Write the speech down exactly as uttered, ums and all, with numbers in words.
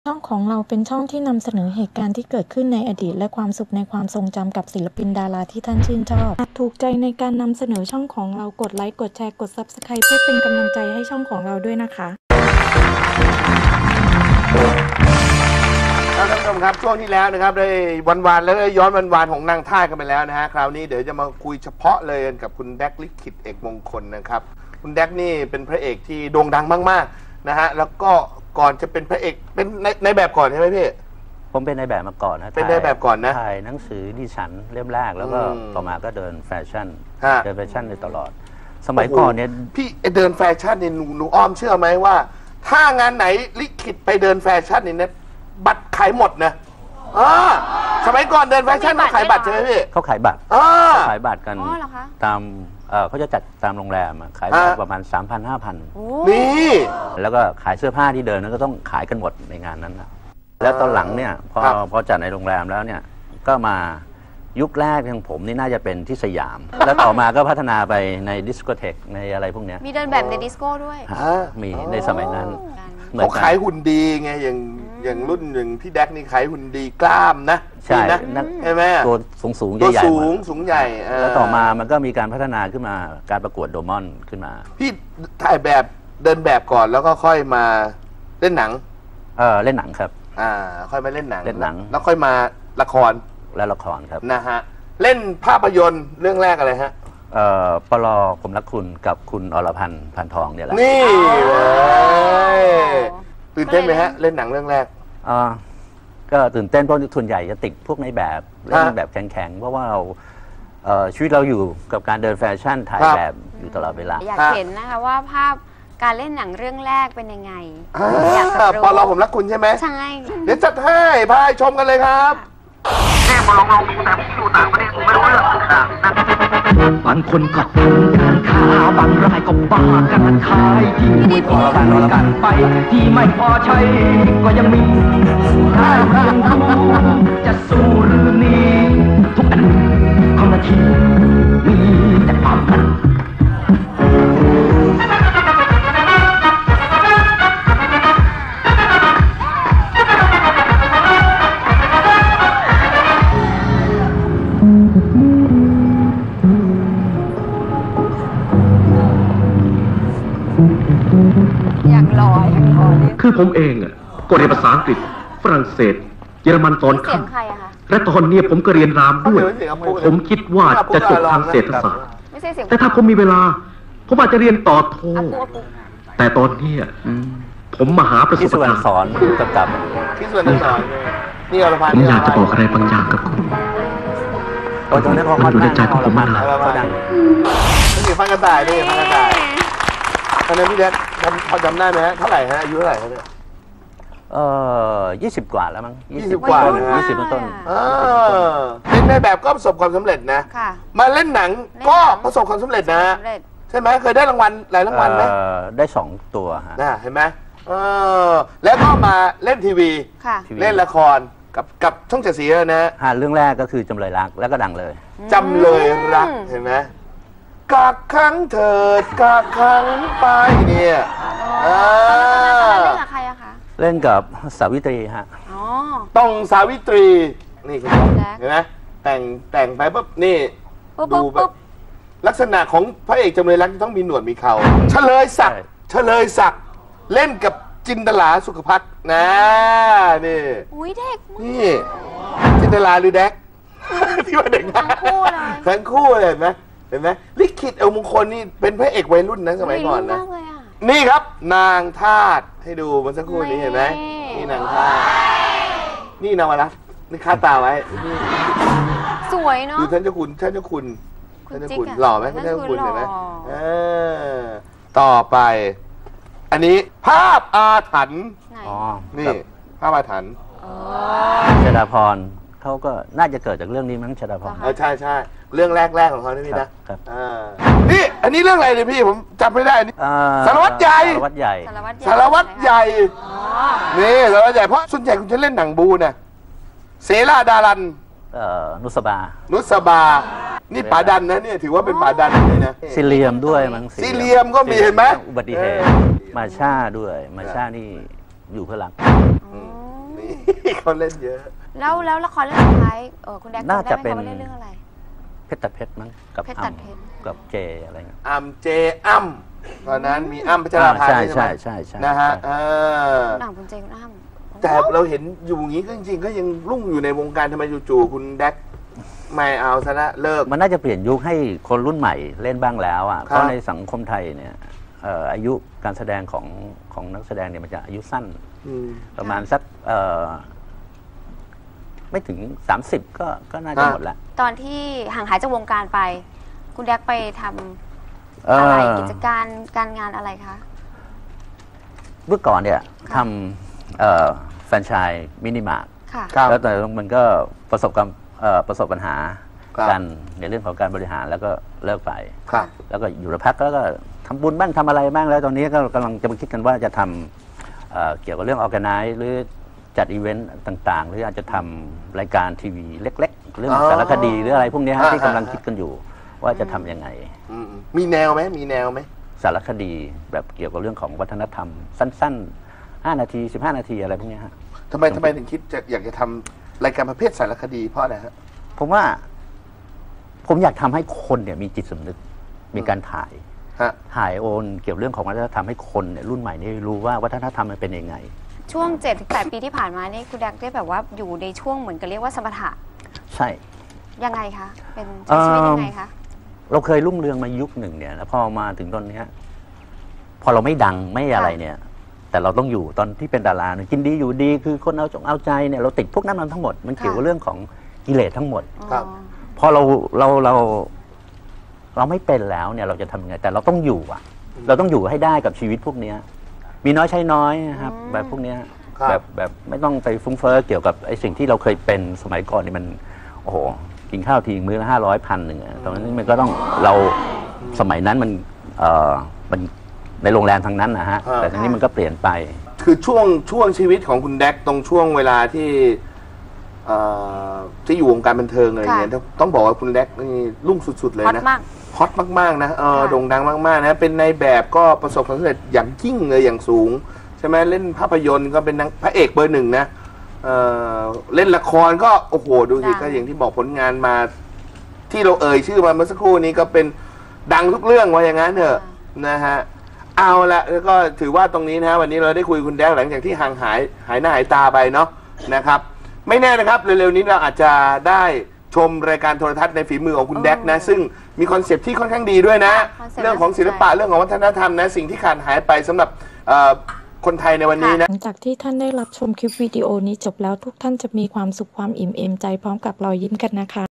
ช่องของเราเป็นช่องที่นำเสนอเหตุการณ์ที่เกิดขึ้นในอดีตและความสุขในความทรงจำกับศิลปินดาราที่ท่านชื่นชอบหากถูกใจในการนำเสนอช่องของเรากดไลค์กดแชร์กด ซับสไครบ์ เพื่อเป็นกำลังใจให้ช่องของเราด้วยนะคะท่านผู้ชมครับช่วงที่แล้วนะครับได้วันวานแล้วได้ย้อนวันวานของนางท่ากันไปแล้วนะฮะคราวนี้เดี๋ยวจะมาคุยเฉพาะเลยกับคุณแดกลิขิตเอกมงคลนะครับคุณแดกนี่เป็นพระเอกที่โด่งดังมากๆนะฮะแล้วก็ก่อนจะเป็นพระเอกเป็นในในแบบก่อนใช่ไหมพี่ผมเป็นในแบบมาก่อนนะเป็นในแบบก่อนนะถ่ายหนังสือดิฉันเล่มแรกแล้วก็ต่อมาก็เดินแฟชั่นเดินแฟชั่นในตลอดสมัยก่อนเนี่ยพี่เดินแฟชั่นเนี่ยหนูหนูอ้อมเชื่อไหมว่าถ้างานไหนลิขิตไปเดินแฟชั่นนี่นะบัตรขายหมดนะอ่าสมัยก่อนเดินแฟชั่นเขาขายบัตรใช่ไหมพี่เขาขายบัตรเขาขายบัตรกันตามเขาจะจัดตามโรงแรมขายบัตรประมาณ สามพัน ห้าพันนี่แล้วก็ขายเสื้อผ้าที่เดินนั้นก็ต้องขายกันหมดในงานนั้นนะแล้วตอนหลังเนี่ยพอพอจัดในโรงแรมแล้วเนี่ยก็มายุคแรกของผมนี่น่าจะเป็นที่สยามแล้วต่อมาก็พัฒนาไปในดิสโกเทคในอะไรพวกนี้มีเดินแบบในดิสโก้ด้วยมีในสมัยนั้นเขาขายหุ่นดีไงอย่างอย่างรุ่นอย่างพี่แดกนี่ขายหุ่นดีกล้ามนะใช่นะใช่ไหมตัวสูงสูงใหญ่ตัวสูงสูงใหญ่แล้วต่อมามันก็มีการพัฒนาขึ้นมาการประกวดโดมอนขึ้นมาพี่ถ่ายแบบเดินแบบก่อนแล้วก็ค่อยมาเล่นหนังเออเล่นหนังครับอ่าค่อยมาเล่นหนังเล่นหนังแล้วค่อยมาละครและละครครับนะฮะเล่นภาพยนตร์เรื่องแรกอะไรฮะเอ่อปลผมรักคุณกับคุณอรพันธ์พันทองเนี่ยแหละนี่เลยตื่นเต้นไหมฮะเล่นหนังเรื่องแรกอ่าก็ตื่นเต้นเพราะทุนใหญ่จะติดพวกในแบบเล่นแบบแข็งๆเพราะว่าเราชีวิตเราอยู่กับการเดินแฟชั่นถ่ายแบบอยู่ตลอดเวลาอยากเห็นนะคะว่าภาพการเล่นหนังเรื่องแรกเป็นยังไงอยากรู้ปลผมรักคุณใช่ไหมใช่เดี๋ยวจัดให้พาชมกันเลยครับแม่มาลองลองดูแต่ผมอยู่ต่างประเทศผมไม่รู้เรื่องทุกอย่างนะบางคนก็ทำการค้าบางรายก็บ้ากันขายที่ไม่พอกันกันไปที่ไม่พอใช้ก็ยังมีถ้ายังรู้จะสู้หรือหนีทุกอันของนาทีมีแต่ความกันอย่างลอยอย่างลอยคือผมเองอ่ะก็เรียนภาษาอังกฤษฝรั่งเศสเยอรมันตอนขั้นและตอนนี้ผมก็เรียนรามด้วยผมคิดว่าจะจบทางเศรษฐศาสตร์แต่ถ้าผมมีเวลาผมอาจจะเรียนต่อโทแต่ตอนนี้ผมมาหาประสบการณ์สอนกับกับที่ส่วนสอนนี่อรพันธ์ผมอยากจะบอกอะไรบางอย่างกับคุณมันอยู่ในใจของผมมานานนี่ฟังกระต่ายนี่ฟังกระต่ายตอนนั้นพี่แดกพอจำได้ไหมฮะเท่าไหร่ฮะอายุเท่าไหร่ฮะเนี่ยเออยี่สิบกว่าแล้วมั้งยี่สิบกว่ายี่สิบต้นเป็นในแบบก็ประสบความสำเร็จนะมาเล่นหนังก็ประสบความสำเร็จนะใช่ไหมเคยได้รางวัลหลายรางวัลไหมได้สองตัวฮะเห็นไหมแล้วก็มาเล่นทีวีเล่นละครกับกับช่องเจ็ดสีนะฮะเรื่องแรกก็คือจำเลยรักแล้วก็ดังเลยจำเลยรักเห็นไหมกักขังเถิดกักขังไปเนี่ยเล่นกับใครอะคะเล่นกับสาวิตรีฮะต้องสาวิตรีนี่คุณเห็นไหมแต่งแต่งไปปุ๊บนี่ดูแบบลักษณะของพระเอกจำเลยรักต้องมีหนวดมีเขาเฉลยศักดิ์เฉลยศักดิ์เล่นกับจินตลาสุขภัทรนะนี่อุ้ยเด็กนี่จินตลาหรือแดกที่ว่าเด็กทั้งคู่เลยทั้งคู่เลยเห็นไหมเห็นไหมลิขิตเอวมงคลนี่เป็นพระเอกวัยรุ่นนะสมัยก่อนนะนี่ครับนางทาสให้ดูมันสักครู่นี้เห็นไหมนี่นางทาสนี่นวรัตน์นี่คาตาไว้สวยเนาะดูท่านเจ้าคุณท่านเจ้าคุณท่านเจ้าคุณหล่อไหมท่านเจ้าคุณเห็นไหมต่อไปอันนี้ภาพอาถรรพ์นี่ภาพอาถรรพ์ชฎาพรเขาก็น่าจะเกิดจากเรื่องนี้มั้งชฎาพรเออใช่ใช่เรื่องแรกๆของเขานี่พี่นะครับนี่อันนี้เรื่องอะไรเนี่ยพี่ผมจำไม่ได้นี่สารวัตรใหญ่สารวัตรใหญ่สารวัตรใหญ่นี่สารวัตรใหญ่เพราะส่วนใหญ่คุณจะเล่นหนังบูเนี่ยเสราดารันนุสบานุสบานี่ป่าดันนะเนี่ยถือว่าเป็นป่าดันเลยนะซิเลียมด้วยมั้งซิเลียมก็มีเห็นไหมอุบัติเหตุมาชาด้วยมาชานี่อยู่เพื่อรักเขาเล่นเยอะแล้วแล้วละครเรื่องสุดท้ายเออคุณแดกน่าจำได้จะไหมเป็นคะว่าเล่นเรื่องอะไรเพชรตัดเพชรมั้งกับเพชรอ้ตัดเพชรำกับเจอะไรเงี้ยอัมเจอัมตอนนั้นมีอัมพัชราภาใช่ใช่ไหมใช่ใช่ใช่นะฮะใช่เออหนังคุณเจคุณอ้ำแต่เราเห็นอยู่อย่างนี้ก็จริงๆก็ยังรุ่งอยู่ในวงการทำไมจู่ๆคุณแดกไม่เอาซะละเลิกมันน่าจะเปลี่ยนยุคให้คนรุ่นใหม่เล่นบ้างแล้วอ่ะครับเพราะในสังคมไทยเนี่ยเอ่ออายุการแสดงของของนักแสดงเนี่ยมันจะอายุสั้นอืมประมาณสักเอ่อไม่ถึง สามสิบ ก็ก็น่าจะอ่ะหมดละตอนที่ห่างหายจากวงการไป คุณแดกไปทำเอ่อะไรอกิจการการงานอะไรคะเมื่อก่อนเนี่ยทำเอ่อแฟรนไชส์มินิมาร์ทค่ะครับแล้วแต่มันก็ประสบกับเอ่อประสบปัญหาครับกันในเรื่องของการบริหารแล้วก็เลิกไปครับแล้วก็อยู่ระพักแล้วก็ทำบุญบ้างทำอะไรบ้างแล้วตอนนี้ก็กำลังจะมาคิดกันว่าจะทำเอ่อเกี่ยวกับเรื่องออแกไนซ์หรือจัดอีเวนต์ต่างๆ หรืออาจจะทำรายการทีวีเล็กๆ เรื่องอ๋อสารคดีหรืออะไรพวกเนี้ยฮะอ่าที่กำลังอ่าคิดกันอยู่ ว่าจะทำยังไงอืมมีแนวไหมมีแนวไหมสารคดีแบบเกี่ยวกับเรื่องของวัฒนธรรม สั้นๆ ห้า นาที สิบห้า นาทีอะไรพวกเนี้ยฮะทำไมทำไมถึงคิดจะอยากจะทำรายการประเภทสารคดีเพราะอะไรฮะผมว่า ผมอยากทำให้คนเนี่ยมีจิตสำนึกมีการถ่ายฮะถ่ายโอนเกี่ยวเรื่องของวัฒนธรรมให้คนเนี่ยรุ่นใหม่นี่รู้ว่าวัฒนธรรมมันเป็นยังไงช่วง เจ็ดถึงแปด ปีที่ผ่านมานี่คุณแดกได้แบบว่าอยู่ในช่วงเหมือนกับเรียกว่าสมถะใช่ยังไงคะ เป็นใช้ชีวิตยังไงคะเราเคยรุ่งเรืองมายุคหนึ่งเนี่ยแล้วพอมาถึงตอนเนี้ยพอเราไม่ดังไม่อะไรเนี่ย แต่เราต้องอยู่ตอนที่เป็นดาราเนี่ยกินดีอยู่ดีคือคนเอาจงเอาใจเนี่ยเราติดพวกนั้นมันทั้งหมดมันเกี่ยวกับเรื่องของกิเลสทั้งหมดครับอ๋อพอเราเราเราเราไม่เป็นแล้วเนี่ยเราจะทำยังไงแต่เราต้องอยู่อ่ะ เราต้องอยู่ให้ได้กับชีวิตพวกเนี้ยมีน้อยใช้น้อยนะครับ แบบพวกเนี้ยครับแบบแบบไม่ต้องไปฟุ้งเฟ้อเกี่ยวกับไอ้สิ่งที่เราเคยเป็นสมัยก่อนนี่มันโอ้โหกินข้าวทีมื้อละห้าร้อยพันหนึ่งอะตอนนั้นมันก็ต้องเราสมัยนั้นมันเอ่อมันในโรงแรมทางนั้นนะฮะครับแต่ทีนี้มันก็เปลี่ยนไปคือช่วงช่วงชีวิตของคุณแดกตรงช่วงเวลาที่เอ่อที่อยู่วงการบันเทิงอะไรเงี้ยค่ะต้องบอกว่าคุณแดกนี่รุ่งสุด ๆ เลยฮอตนะมากฮอตมากๆนะเออค่ะโด่งดังมากๆนะเป็นในแบบก็ประสบความสำเร็จอย่างยิ่งเลยอย่างสูงใช่ไหมเล่นภาพยนตร์ก็เป็นนางพระเอกเบอร์หนึ่งนะเออเล่นละครก็โอ้โหดูสิดังก็อย่างที่บอกผลงานมา ที่เราเอ่ยชื่อมาเมื่อสักครู่นี้ก็เป็นดังทุกเรื่องว่าอย่างนั้นเถอะนะฮะเอาละแล้วก็ถือว่าตรงนี้นะฮะวันนี้เราได้คุยกับคุณแดกหลังจากที่ห่างหายหายหน้าหายตาไปเนาะนะครับ ไม่แน่นะครับเร็วๆนี้เราอาจจะได้ชมรายการโทรทัศน์ในฝีมือของคุณแดกนะซึ่งมีคอนเซปต์ที่ค่อนข้างดีด้วยนะคอนเซปต์เรื่องของศิลปะเรื่องของวัฒนธรรมนะสิ่งที่ขาดหายไปสำหรับเอ่อคนไทยในวันนี้นะหลังจากที่ท่านได้รับชมคลิปวิดีโอนี้จบแล้วทุกท่านจะมีความสุขความอิ่มเอมใจพร้อมกับรอยยิ้มกันนะคะ